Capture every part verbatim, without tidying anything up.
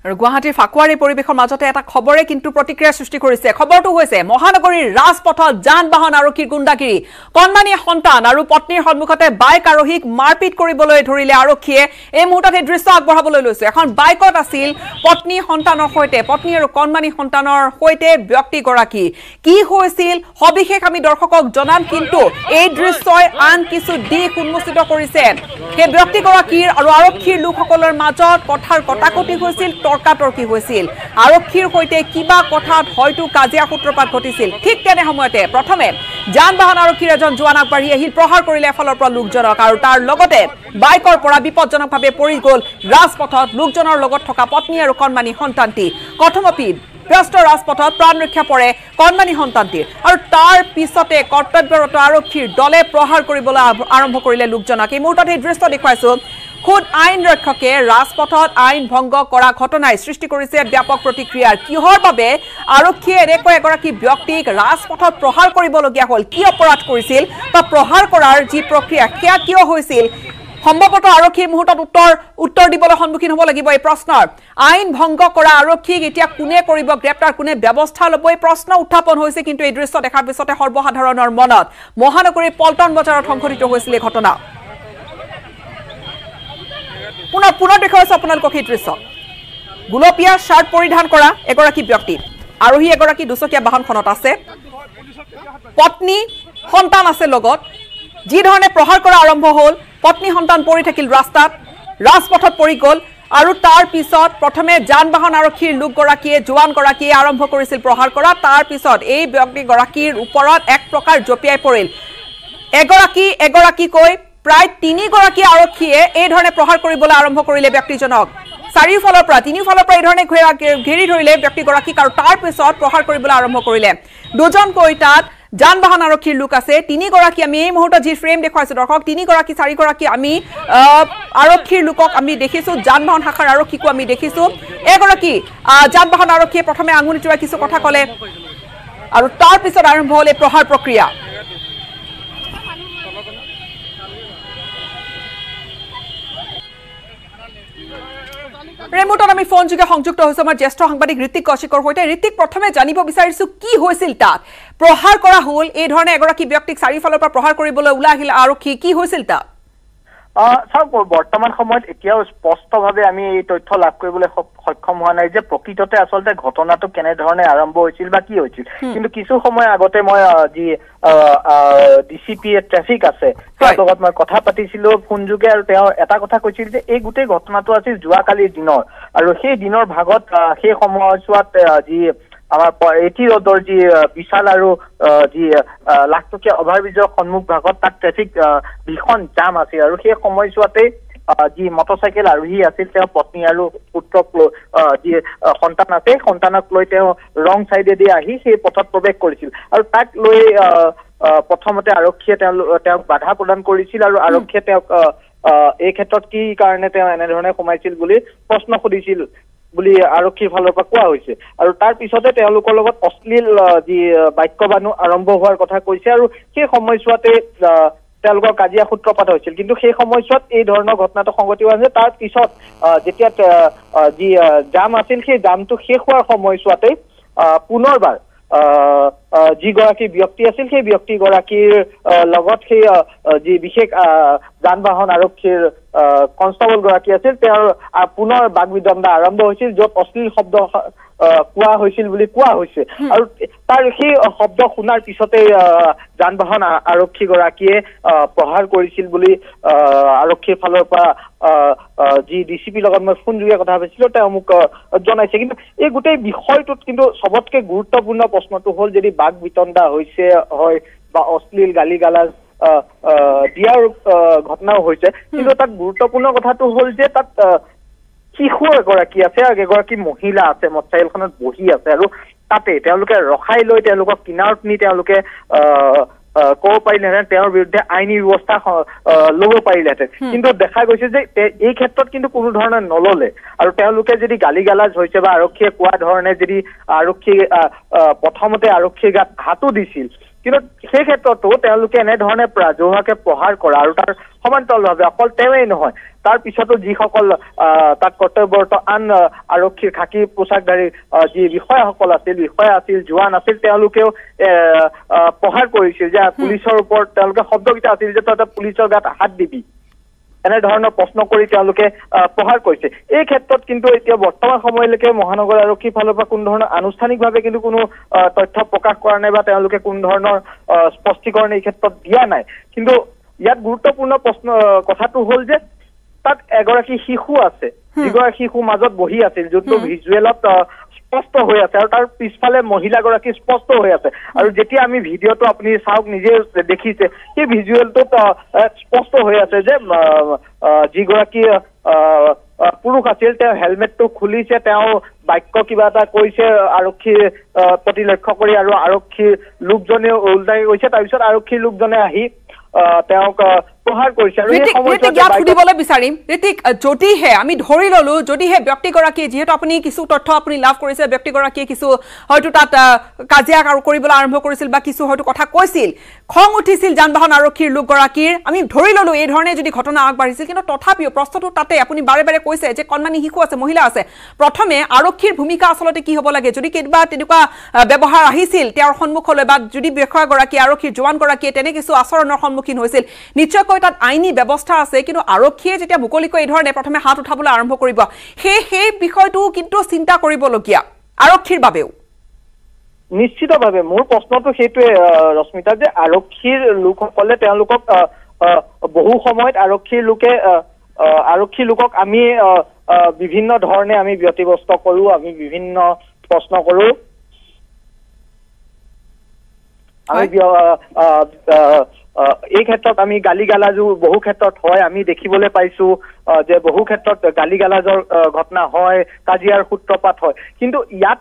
আৰু গুৱাহাটীৰ ফাকুৱাৰী পৰিবেশৰ মাজতে এটা খবৰে কিন্তু প্ৰতিক্ৰিয়া সৃষ্টি কৰিছে খবৰটো হৈছে মহানগৰীৰ ৰাজপথত যান বাহন আৰক্ষীৰ গুণ্ডাগিৰি কণমানি সন্তান আৰু পত্নীৰ সন্মুখতে বাইক আৰোহীক মাৰপিট কৰিবলৈ ধৰিলে আৰক্ষীয়ে এই মুহূৰ্তত এই দৃশ্য আগবঢ়াবলৈ লৈছে এখন বাইকত আছিল পত্নী সন্তানৰ সৈতে পত্নী আৰু কণমানি সন্তানৰ সৈতে ব্যক্তিগৰাকী কি হৈছিল সবিশেষ আমি দৰ্শকক জনাম কিন্তু এই দৃশ্যই আন কিছু দিশ উন্মোচিত কৰিছে সেই ব্যক্তিগৰাকীৰ আৰু আৰক্ষীৰ লোকসকলৰ মাজত কথাৰ কটাকটি হৈছিল তৰ্কাতৰ্কি হৈছিল আৰক্ষীৰ সৈতে কিবা কথাত হয়তো কাজিয়া সূত্ৰপাত ঘটিছিল ঠিক তেনে সময়তে প্ৰথমে যান বাহন আৰক্ষীৰ এজন জোৱান আগবাঢ়ি আহিল প্ৰহাৰ কৰিলে এফালৰ পৰা লোকজনক আৰু তাৰ লগতে বাইকৰ পৰা বিপদজনকভাৱে পৰি গ'ল ৰাজপথত লোকজনৰ লগত থকা পত্নী আৰু কণমানি সন্তানটি কথমপি ব্যস্ত ৰাজপথত প্ৰাণ ৰক্ষা পৰে কণমানি সন্তানটিৰ আৰু তাৰ পিছতে কৰ্তব্যৰত আৰক্ষীৰ দলে প্ৰহাৰ কৰিবলৈ আৰম্ভ কৰিলে লোকজনক এই মুহূৰ্তত এই দৃশ্য দেখুৱাইছো খুদ আইন ৰক্ষকে ৰাজপথত আইন ভংগ কৰা ঘটনাই সৃষ্টি কৰিছে ব্যাপক প্ৰতিক্ৰিয়াৰ কিহৰ বাবে আৰক্ষীয়ে এনেকৈ এগৰাকী ব্যক্তিক ৰাজপথত প্ৰহাৰ কৰিবলগীয়া হ'ল কি অপৰাধ কৰিছিল বা প্ৰহাৰ কৰাৰ যি প্ৰক্ৰিয়া সেয়া কিয় হৈছিল সম্ভৱতঃ আৰক্ষীৰ মুহূৰ্তত উত্তৰ উত্তৰ দিবলৈ সন্মুখীন হ'ব লাগিব এই প্ৰশ্নৰ আইন ভংগ কৰা আৰক্ষীক এতিয়া কোনে কৰিব গ্ৰেপ্তাৰ কোনে ব্যৱস্থা ল'ব এই প্ৰশ্ন উত্থাপন হৈছে কিন্তু এই দৃশ্য দেখাৰ পিছতে সৰ্বসাধাৰণৰ মনত মহানগৰীৰ পল্টন বজাৰত সংঘটিত হৈছিল এই ঘটনা পুনৰ পুনৰ দেখুৱাইছো আপোনালোকক এই দৃশ্য গুলপীয়া শাৰ্ট পৰিধান কৰা এগৰাকী ব্যক্তি আৰোহী এগৰাকী দুচকীয়া বাহনখনত আছে পত্নী সন্তান আছে লগত যি ধৰণে প্ৰহাৰ কৰা আৰম্ভ হ'ল পত্নী সন্তান পৰি থাকিল ৰাস্তাত ৰাজপথত পৰি গ'ল আৰু তাৰ পিছত প্ৰথমে যান বাহন আৰক্ষীৰ লোকগৰাকীয়ে জোৱানগৰাকীয়ে আৰম্ভ কৰিছিল প্ৰহাৰ কৰা তাৰ পিছত এই ব্যক্তিগৰাকীৰ ওপৰত এক প্ৰকাৰ জপিয়াই পৰিল এগৰাকী এগৰাকীকৈ প্ৰায় তিনিগৰাকী আৰক্ষীয়ে এই ধৰণে প্ৰহাৰ কৰিবলৈ আৰম্ভ কৰিলে ব্যক্তিজনক চাৰিওফালৰ পৰা তিনিওফালৰ পৰা এই ধৰণে ঘেৰি ধৰিলে ব্যক্তিগৰাকীক আৰু তাৰ পিছত প্ৰহাৰ কৰিবলৈ আৰম্ভ কৰিলে দুজনকৈ তাত যান বাহন আৰক্ষীৰ লোক আছে তিনিগৰাকী আমি এই মুহূৰ্তত যি ফ্ৰেম দেখুৱাইছো দৰ্শক তিনিগৰাকী চাৰিগৰাকী আমি আৰক্ষীৰ লোকক আমি দেখিছো যান বাহন শাখাৰ আৰক্ষীকো আমি দেখিছো এগৰাকী যান বাহন আৰক্ষীয়ে প্ৰথমে আঙুলি টোৱাই কিছু কথা ক'লে আৰু তাৰ পিছত আৰম্ভ হ'ল এই প্ৰহাৰ প্ৰক্ৰিয়া ৰেমোটত আমি ফোন যোগে সংযুক্ত হৈছো আমাৰ জ্যেষ্ঠ সাংবাদিক ঋতিক কৌশিকৰ সৈতে ঋতিক প্ৰথমে জানিব বিচাৰিছো কি হৈছিল তাত প্ৰহাৰ কৰা হ'ল এই ধৰণে এগৰাকী ব্যক্তিক চাৰিফালৰ পৰা প্ৰহাৰ কৰিবলৈ ওলাই আহিল আৰক্ষী কি হৈছিল তাত চাওক বৰ্তমান সময়ত এতিয়াও স্পষ্টভাৱে আমি এই তথ্য লাভ কৰিবলৈ সক্ষম হোৱা নাই যে প্ৰকৃততে আচলতে ঘটনাটো কেনেধৰণে আৰম্ভ হৈছিল বা কি হৈছিল কিন্তু কিছু সময় আগতে মই যি ডিচিপি ট্ৰেফিক আছে তেওঁৰ লগত মই কথা পাতিছিলো ফোন যোগে আৰু তেওঁ এটা কথা কৈছিল যে এই গোটেই ঘটনাটো আছিল যোৱাকালিৰ দিনৰ আৰু সেই দিনৰ ভাগত সেই সময়ছোৱাত যি আমাৰ এটি ৰোডৰ যি বিশাল আৰু যি লাখটকীয়া অভাৰব্ৰিজৰ সন্মুখ ভাগত তাত ট্ৰেফিক ভীষণ জাম আছিল আৰু সেই সময়ছোৱাতে যি মটৰচাইকেল আৰোহী আছিল তেওঁ পত্নী আৰু পুত্ৰক লৈ যি সন্তান আছে সন্তানক লৈ তেওঁ ৰং চাইডেদি আহি সেই পথত প্ৰৱেশ কৰিছিল আৰু তাক লৈ প্ৰথমতে আৰক্ষীয়ে তেওঁক বাধা প্ৰদান কৰিছিল আৰু আৰক্ষীয়ে তেওঁক এই ক্ষেত্ৰত কি কাৰণে তেওঁ এনেধৰণে সোমাইছিল বুলি প্ৰশ্ন সুধিছিল বুলি আৰক্ষীৰ ফালৰ পৰা কোৱা হৈছে আৰু তাৰ পিছতে তেওঁলোকৰ লগত অশ্লীল যি বাক্যবাণু আৰম্ভ হোৱাৰ কথা কৈছে আৰু সেই সময়ছোৱাতে তেওঁলোকৰ কাজিয়া সূত্ৰপাত হৈছিল কিন্তু সেই সময়ছোৱাত এই ধৰণৰ ঘটনাটো সংঘটিত হৈছে তাৰ পিছত যেতিয়া যি জাম আছিল সেই জামটো শেষ হোৱাৰ সময়ছোৱাতে পুনৰবাৰ যিগৰাকী ব্যক্তি আছিল সেই ব্যক্তিগৰাকীৰ লগত সেই যি বিশেষ যান বাহন আৰক্ষীৰ কনষ্টেবল গৰাকী আছিল তেওঁৰ পুনৰ বাক বিদণ্ডা আৰম্ভ হৈছিল য'ত অশ্লীল শব্দ কোৱা হৈছিল বুলি কোৱা হৈছে আৰু তাৰ সেই শব্দ শুনাৰ পিছতে যান বাহন আৰক্ষী গৰাকীয়ে প্ৰহাৰ কৰিছিল বুলি আৰক্ষীৰ ফালৰ পৰা যি ডিচিপিৰ লগত মই ফোন যোগে কথা পাতিছিলো তেওঁ মোক জনাইছে কিন্তু এই গোটেই বিষয়টোত কিন্তু চবতকে গুৰুত্বপূৰ্ণ প্ৰশ্নটো হ'ল যদি বাক বিতণ্ডা হৈছে হয় বা অশ্লীল গালি গালাজ দিয়াৰ ঘটনাও হৈছে কিন্তু তাত গুৰুত্বপূৰ্ণ কথাটো হ'ল যে তাত শিশু এগৰাকী আছে আৰু এগৰাকী মহিলা আছে মটৰচাইকেলখনত বহি আছে আৰু তাতে তেওঁলোকে ৰখাই লৈ তেওঁলোকক কিনাৰত নি তেওঁলোকে ক'ব পাৰিলেহেঁতেন তেওঁৰ বিৰুদ্ধে আইনী ব্যৱস্থা ল'ব পাৰিলেহেঁতেন কিন্তু দেখা গৈছে যে এই ক্ষেত্ৰত কিন্তু কোনো ধৰণে নল'লে আৰু তেওঁলোকে যদি গালি গালাজ হৈছে বা আৰক্ষীয়ে কোৱা ধৰণে যদি আৰক্ষী প্ৰথমতে আৰক্ষীৰ গাত হাতো দিছিল কিন্তু সেই ক্ষেত্ৰতো তেওঁলোকে এনেধৰণে ৰাজহুৱাকে প্ৰহাৰ কৰা আৰু তাৰ সমান্তৰালভাৱে অকল তেওঁই নহয় তাৰ পিছতো যিসকল তাত কৰ্তব্যৰত আন আৰক্ষীৰ খাকী পোছাকধাৰী যি বিষয়াসকল আছিল বিষয়া আছিল জোৱান আছিল তেওঁলোকেও প্ৰহাৰ কৰিছিল যে পুলিচৰ ওপৰত তেওঁলোকে শব্দকেইটা আছিল যে তই পুলিচৰ গাত হাত দিবি এনে ধৰণৰ প্ৰশ্ন কৰি তেওঁলোকে প্ৰহাৰ কৰিছে এই ক্ষেত্ৰত কিন্তু এতিয়া বৰ্তমান সময়লৈকে মহানগৰ আৰক্ষীৰ ফালৰ পৰা কোনো ধৰণৰ আনুষ্ঠানিকভাৱে কিন্তু কোনো তথ্য প্ৰকাশ কৰা নাই বা তেওঁলোকে কোনো ধৰণৰ স্পষ্টীকৰণ এই ক্ষেত্ৰত দিয়া নাই কিন্তু ইয়াত গুৰুত্বপূৰ্ণ প্ৰশ্ন কথাটো হ'ল যে তাত এগৰাকী শিশু আছে যিগৰাকী শিশু মাজত বহি আছিল যোনটো ভিজুৱেলত স্পষ্ট হৈ আছে আৰু তাৰ পিছফালে মহিলাগৰাকী স্পষ্ট হৈ আছে আৰু যেতিয়া আমি ভিডিঅ'টো আপুনি চাওক নিজে দেখিছে সেই ভিজুৱেলটোত স্পষ্ট হৈ আছে যে যিগৰাকী পুৰুষ আছিল তেওঁ হেলমেটটো খুলিছে তেওঁ বাক্য কিবা এটা কৈছে আৰক্ষীৰ প্ৰতি লক্ষ্য কৰি আৰু আৰক্ষীৰ লোকজনে ওলটাই গৈছে তাৰপিছত আৰক্ষীৰ লোকজনে আহি তেওঁক প্ৰহাৰ কৰিছে আৰু এই সময়ত ইয়াত সুধিবলৈ বিচাৰিম ঋতিক যদিহে আমি ধৰি ললো যদিহে ব্যক্তিগৰাকী যিহেতু আপুনি কিছু তথ্য আপুনি লাভ কৰিছে ব্যক্তিগৰাকীয়ে কিছু হয়তো তাত কাজিয়া কৰিবলৈ আৰম্ভ কৰিছিল বা কিছু হয়তো কথা কৈছিল খং উঠিছিল যান বাহন আৰক্ষীৰ লোকগৰাকীৰ আমি ধৰি ললো এই ধৰণে যদি ঘটনা আগবাঢ়িছিল কিন্তু তথাপিও প্ৰশ্নটো তাতে আপুনি বাৰে বাৰে কৈছে যে কণমানি শিশু আছে মহিলা আছে প্ৰথমে আৰক্ষীৰ ভূমিকা আচলতে কি হ'ব লাগে যদি কিবা তেনেকুৱা ব্যৱহাৰ আহিছিল তেওঁৰ সন্মুখলৈ বা যদি বিষয়াগৰাকী আৰক্ষীৰ জোৱানগৰাকীয়ে তেনে কিছু আচৰণৰ সন্মুখীন হৈছিল নিশ্চয়কৈ তাত আইনী ব্যৱস্থা আছে কিন্তু আৰক্ষীয়ে যেতিয়া মুকলিকৈ এই ধৰণে প্ৰথমে হাত উঠাবলৈ আৰম্ভ কৰিব সেই সেই বিষয়টো কিন্তু চিন্তা কৰিবলগীয়া আৰক্ষীৰ বাবেও নিশ্চিতভাৱে মোৰ প্ৰশ্নটো সেইটোৱে ৰশ্মিতা যে আৰক্ষীৰ লোকসকলে তেওঁলোকক বহু সময়ত আৰক্ষীৰ লোকে আৰক্ষী লোকক আমি বিভিন্ন ধৰণে আমি ব্যতিব্যস্ত কৰোঁ আমি বিভিন্ন প্ৰশ্ন কৰোঁ আমি এই ক্ষেত্ৰত আমি গালি গালাজো বহু ক্ষেত্ৰত হয় আমি দেখিবলৈ পাইছো যে বহু ক্ষেত্ৰত গালি গালাজৰ ঘটনা হয় কাজিয়াৰ সূত্ৰপাত হয় কিন্তু ইয়াত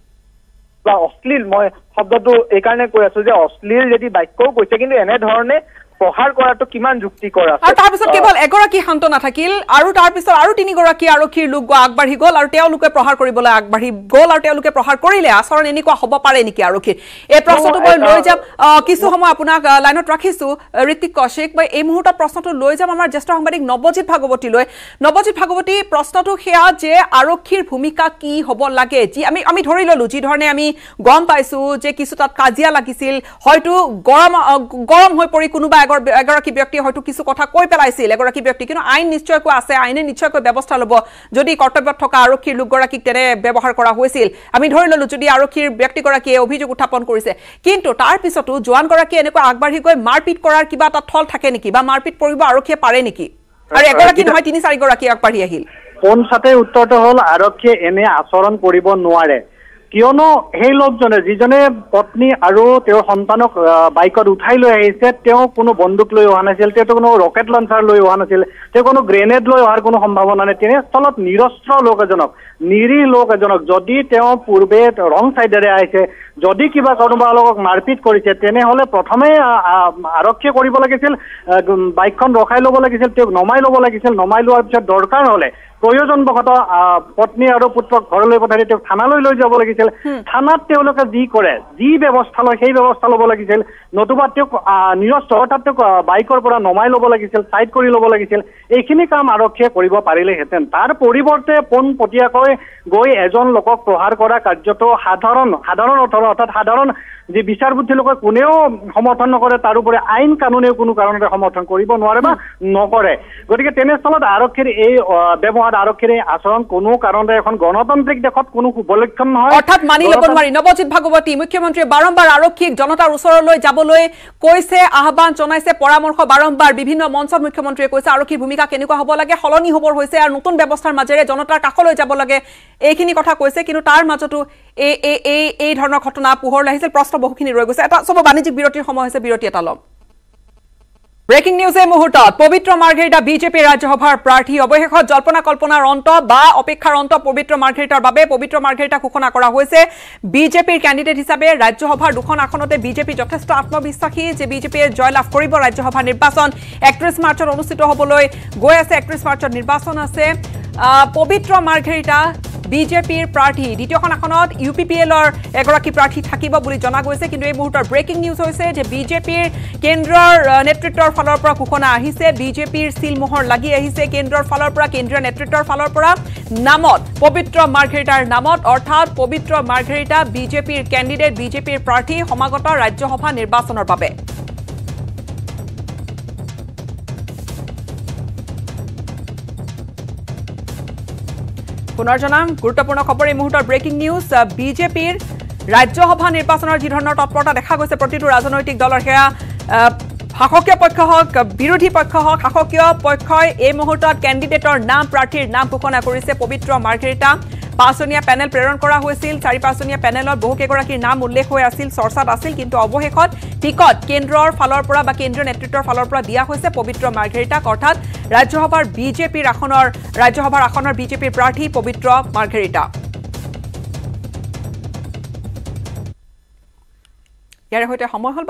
অশ্লীল মই শব্দটো এইকাৰণে কৈ আছো যে অশ্লীল যদি বাক্যও কৈছে কিন্তু এনে ধৰণে প্ৰহাৰ কৰাটো কিমান যুক্তিকৰ আছে আৰু তাৰ পিছত কেৱল এগৰাকী শান্ত নাথাকিল আৰু তাৰ পিছত আৰু তিনিগৰাকী আৰক্ষীৰ লোক আগবাঢ়ি গ'ল আৰু তেওঁলোকে প্ৰহাৰ কৰিবলৈ আগবাঢ়ি গ'ল আৰু তেওঁলোকে প্ৰহাৰ কৰিলে আচৰণ এনেকুৱা হ'ব পাৰে নেকি আৰক্ষীৰ এই প্ৰশ্নটো মই লৈ যাম কিছু সময় আপোনাক লাইনত ৰাখিছো ঋতিক কৌশিক মই এই মুহূৰ্তত প্ৰশ্নটো লৈ যাম আমাৰ জ্যেষ্ঠ সাংবাদিক নৱজিৎ ভাগৱতীলৈ নৱজিৎ ভাগৱতী প্ৰশ্নটো সেয়া যে আৰক্ষীৰ ভূমিকা কি হ'ব লাগে যি আমি আমি ধৰি ললো যি ধৰণে আমি গম পাইছো যে কিছু তাত কাজিয়া লাগিছিল হয়তো গৰম গৰম হৈ পৰি কোনোবা এগৰাকী ব্যক্তিয়ে হয়তো কিছু কথা কৈ পেলাইছিল এগৰাকী ব্যক্তি কিন্তু আইন নিশ্চয়কৈ আছে আইনে নিশ্চয়কৈ ব্যৱস্থা ল'ব যদি কৰ্তব্যত থকা আৰক্ষীৰ লোকগৰাকীক তেনে ব্যৱহাৰ কৰা হৈছিল আমি ধৰি ললো যদি আৰক্ষীৰ ব্যক্তিগৰাকীয়ে অভিযোগ উত্থাপন কৰিছে কিন্তু তাৰ পিছতো জোৱানগৰাকীয়ে এনেকৈ আগবাঢ়ি গৈ মাৰপিট কৰাৰ কিবা এটা থল থাকে নেকি বা মাৰপিট কৰিব আৰক্ষীয়ে পাৰে নেকি আৰু এগৰাকী নহয় তিনি চাৰিগৰাকী আগবাঢ়ি আহিল পোনছাতে উত্তৰটো হ'ল আৰক্ষীয়ে এনে আচৰণ কৰিব নোৱাৰে কিয়নো সেই লোকজনে যিজনে পত্নী আৰু তেওঁৰ সন্তানক বাইকত উঠাই লৈ আহিছে তেওঁ কোনো বন্দুক লৈ অহা নাছিল তেওঁ কোনো ৰকেট লঞ্চাৰ লৈ অহা নাছিল তেওঁ কোনো গ্ৰেনেড লৈ অহাৰ কোনো সম্ভাৱনা নাই তেনেস্থলত নিৰস্ত্ৰ লোক এজনক নিৰীহ লোক এজনক যদি তেওঁ পূৰ্বে ৰং চাইডেৰে আহিছে যদি কিবা কোনোবা লোকক মাৰপিট কৰিছে তেনেহ'লে প্ৰথমে আৰক্ষীয়ে কৰিব লাগিছিল বাইকখন ৰখাই ল'ব লাগিছিল তেওঁক নমাই ল'ব লাগিছিল নমাই লোৱাৰ পিছত দৰকাৰ হ'লে প্ৰয়োজনবশতঃ পত্নী আৰু পুত্ৰক ঘৰলৈ পঠাই তেওঁক থানালৈ লৈ যাব লাগিছিল থানাত তেওঁলোকে যি কৰে যি ব্যৱস্থা লয় সেই ব্যৱস্থা ল'ব লাগিছিল নতুবা তেওঁক নিৰস্ত্ৰ অৰ্থাৎ তেওঁক বাইকৰ পৰা নমাই ল'ব লাগিছিল চাইড কৰি ল'ব লাগিছিল এইখিনি কাম আৰক্ষীয়ে কৰিব পাৰিলেহেঁতেন তাৰ পৰিৱৰ্তে পোনপটীয়াকৈ গৈ এজন লোকক প্ৰহাৰ কৰা কাৰ্যটো সাধাৰণ সাধাৰণ অৰ্থাৎ সাধাৰণ যি বিচাৰ বুদ্ধি লোকে কোনেও সমৰ্থন নকৰে তাৰোপৰি আইন কানুনেও কোনো কাৰণতে সমৰ্থন কৰিব নোৱাৰে বা নকৰে গতিকে তেনেস্থলত আৰক্ষীৰ এই ব্যৱহাৰ আৰক্ষীৰ এই আচৰণ কোনো কাৰণতে এখন গণতান্ত্ৰিক দেশত কোনো শুভলক্ষণ নহয় অৰ্থাৎ মানি ল'ব নোৱাৰি নৱজিৎ ভাগৱতী মুখ্যমন্ত্ৰীয়ে বাৰম্বাৰ আৰক্ষীক জনতাৰ ওচৰলৈ যাবলৈ কৈছে আহ্বান জনাইছে পৰামৰ্শ বাৰম্বাৰ বিভিন্ন মঞ্চত মুখ্যমন্ত্ৰীয়ে কৈছে আৰক্ষীৰ ভূমিকা কেনেকুৱা হ'ব লাগে সলনি হ'বৰ হৈছে আৰু নতুন ব্যৱস্থাৰ মাজেৰে জনতাৰ কাষলৈ যাব লাগে এইখিনি কথা কৈছে কিন্তু তাৰ মাজতো এই এই এই ধৰণৰ ঘটনা পোহৰলৈ আহিছিল প্ৰশ্ন বহুখিনি ৰৈ গৈছে এটা সব বাণিজ্যিক বিৰতিৰ সময় হৈছে বিৰতি এটা ল'ম ব্ৰেকিং নিউজ এই মুহূৰ্তত পবিত্ৰ মাৰ্ঘেৰিটা বিজেপি ৰাজ্যসভাৰ প্ৰাৰ্থী অৱশেষত জল্পনা কল্পনাৰ অন্ত বা অপেক্ষাৰ অন্ত পবিত্ৰ মাৰ্ঘেৰিটাৰ বাবে পবিত্ৰ মাৰ্ঘেৰিটা ঘোষণা কৰা হৈছে বিজেপিৰ কেণ্ডিডেট হিচাপে ৰাজ্যসভাৰ দুখন আসনতে বিজেপি যথেষ্ট আত্মবিশ্বাসী যে বিজেপিয়ে জয়লাভ কৰিব ৰাজ্যসভা নিৰ্বাচন একত্ৰিশ মাৰ্চত অনুষ্ঠিত হ'বলৈ গৈ আছে একত্ৰিশ মাৰ্চত নিৰ্বাচন আছে পবিত্ৰ মাৰ্ঘেৰিটা বিজেপিৰ প্ৰাৰ্থী দ্বিতীয়খন আসনত ইউ পি পি এলৰ এগৰাকী প্ৰাৰ্থী থাকিব বুলি জনা গৈছে কিন্তু এই মুহূৰ্তৰ ব্ৰেকিং নিউজ হৈছে যে বিজেপিৰ কেন্দ্ৰৰ নেতৃত্বৰ ফালৰ পৰা ঘোষণা আহিছে বিজেপিৰ সিলমোহৰ লাগি আহিছে কেন্দ্ৰৰ ফালৰ পৰা কেন্দ্ৰীয় নেতৃত্বৰ ফালৰ পৰা নামত পবিত্ৰ মাৰ্ঘেৰিটাৰ নামত অৰ্থাৎ পবিত্ৰ মাৰ্ঘেৰিটা বিজেপিৰ কেণ্ডিডেট বিজেপিৰ প্ৰাৰ্থী সমাগত ৰাজ্যসভা নিৰ্বাচনৰ বাবে পুনৰ জনাম গুৰুত্বপূৰ্ণ খবৰ এই মুহূৰ্তৰ ব্ৰেকিং নিউজ বিজেপিৰ ৰাজ্যসভা নিৰ্বাচনৰ যি ধৰণৰ তৎপৰতা দেখা গৈছে প্ৰতিটো ৰাজনৈতিক দলৰ সেয়া শাসকীয় পক্ষ হওক বিৰোধী পক্ষ হওক শাসকীয় পক্ষই এই মুহূৰ্তত কেণ্ডিডেটৰ নাম প্ৰাৰ্থীৰ নাম ঘোষণা কৰিছে পবিত্ৰ মাৰ্ঘেৰিটা পাঁচজনীয়া পেনেল প্ৰেৰণ কৰা হৈছিল চাৰি পাঁচজনীয়া পেনেলত বহুকেইগৰাকীৰ নাম উল্লেখ হৈ আছিল চৰ্চাত আছিল কিন্তু অৱশেষত টিকট কেন্দ্ৰৰ ফালৰ পৰা বা কেন্দ্ৰীয় নেতৃত্বৰ ফালৰ পৰা দিয়া হৈছে পবিত্ৰ মাৰ্ঘেৰিটাক অৰ্থাৎ ৰাজ্যসভাৰ বিজেপিৰ আসনৰ ৰাজ্যসভাৰ আসনৰ বিজেপিৰ প্ৰাৰ্থী পবিত্ৰ মাৰ্ঘেৰিটা ইয়াৰ সৈতে সময় হ'ল